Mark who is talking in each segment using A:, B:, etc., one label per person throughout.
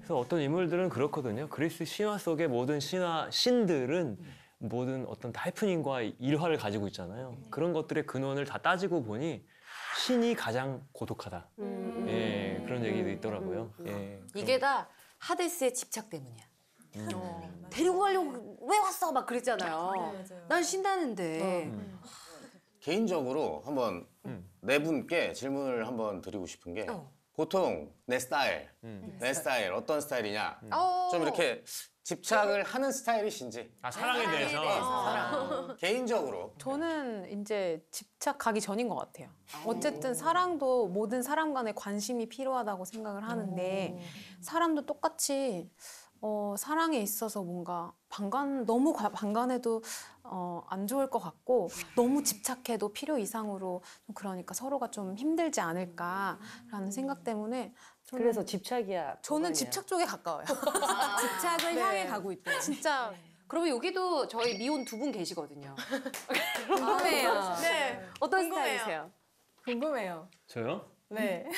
A: 그래서 어떤 인물들은 그렇거든요. 그리스 신화 속의 모든 신들은 모든 어떤 해프닝과 일화를 가지고 있잖아요. 그런 것들의 근원을 다 따지고 보니 신이 가장 고독하다. 예, 그런 얘기도 있더라고요. 예,
B: 이게 다 하데스의 집착 때문이야. 데리고 가려고 왜 왔어? 막 그랬잖아요. 난 신나는데.
C: 개인적으로 한번 네 분께 질문을 한번 드리고 싶은 게 보통 내 스타일 어떤 스타일이냐 좀 이렇게 집착을 하는 스타일이신지
A: 사랑에 대해서.
C: 개인적으로
D: 저는 이제 집착하기 전인 것 같아요. 어쨌든 사랑도 모든 사람 간에 관심이 필요하다고 생각을 하는데 사람도 똑같이 사랑에 있어서 뭔가 너무 반간해도 안 좋을 것 같고 너무 집착해도 필요 이상으로 좀 그러니까 서로가 좀 힘들지 않을까라는 생각 때문에
E: 그래서 집착이야.
D: 저는 집착 쪽에 가까워요.
B: 집착을 향해 가고 있대요.
D: 진짜
B: 그러면 여기도 저희 미혼 두 분 계시거든요.
D: 궁금해요.
B: 네. 어떤 스타일이세요?
D: 궁금해요.
A: 저요?
D: 네.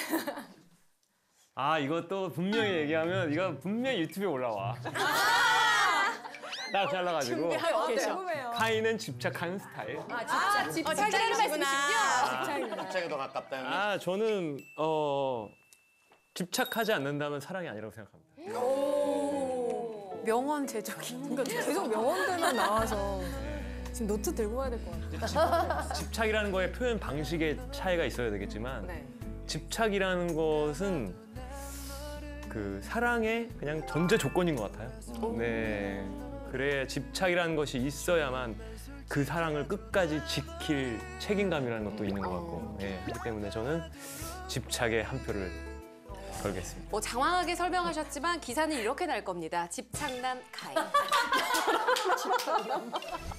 A: 이것도 분명히 얘기하면 이거 분명히 유튜브에 올라와. 딱 잘라가지고.
D: 궁금해요.
A: 카이는 집착하는 스타일.
B: 집착이라는 말씀이시군요.
C: 집착에 더 가깝다는
A: 저는 집착하지 않는다면 사랑이 아니라고 생각합니다.
D: 명언 제조기. 그러니까 계속 명언들만 나와서 지금 노트 들고 가야 될 것 같아요.
A: 집착이라는 거에 표현 방식의 차이가 있어야 되겠지만 집착이라는 것은 그 사랑의 그냥 전제 조건인 것 같아요. 네, 그래 집착이라는 것이 있어야만 그 사랑을 끝까지 지킬 책임감이라는 것도 있는 것 같고, 네, 그렇기 때문에 저는 집착에 한 표를 걸겠습니다.
B: 뭐 장황하게 설명하셨지만 기사는 이렇게 날 겁니다. 집착남 카이.